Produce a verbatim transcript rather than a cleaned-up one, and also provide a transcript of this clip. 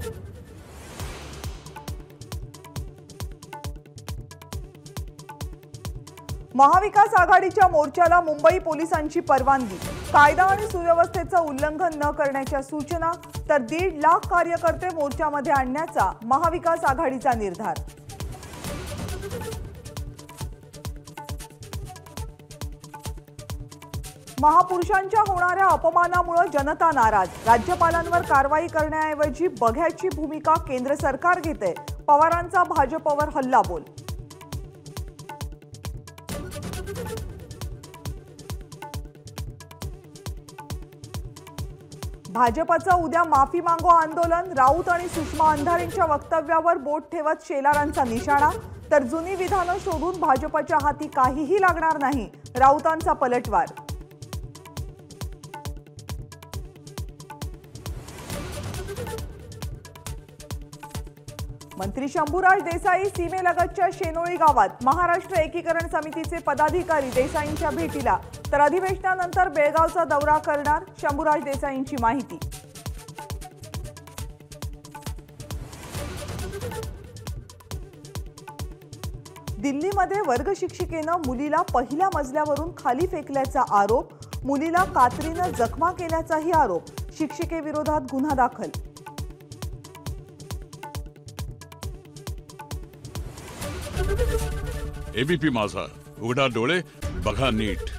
महाविकास आघाडीच्या मोर्चाला मुंबई पोलिसांची परवानगी। कायदा आणि सुव्यवस्थेचं उल्लंघन न करण्याच्या सूचना, तर दीड लाख कार्यकर्ते मोर्चामध्ये आणण्याचा महाविकास आघाडीचा निर्धार। महापुरुषांच्या होणाऱ्या अपमानामुळे जनता नाराज। राज्यपालांवर कारवाई करण्याऐवजी बघ्याची भूमिका केंद्र सरकार घेते। पवारांचा भाजपवर हल्लाबोल। भाजपचं उद्या माफी मागो आंदोलन। राऊत आणि सुषमा अंधारेंच्या वक्तव्यावर बोट ठेवत शेलारांचा निशाणा, तर जुनी विधानं शोधून भाजपच्या हाती काहीही लागणार नाही, राऊतांचा पलटवार। मंत्री शंभूराज देसाई सीमेलगतच्या शेनोळी गावात। महाराष्ट्र एकीकरण समितीचे पदाधिकारी देसाईंच्या भेटीला, तर अधिवेशनानंतर बेळगावचा दौरा करणार। शंभूराज देसाईंची माहिती। दिल्लीमध्ये वर्ग शिक्षिकेनं मुलीला पहिल्या मजल्यावरून खाली फेकल्याचा आरोप। मुलीला कात्रीनं जखमा केल्याचाही आरोप। शिक्षिकेविरोधात गुन्हा दाखल। एबीपी माझा, उघडा डोळे बघा नीट।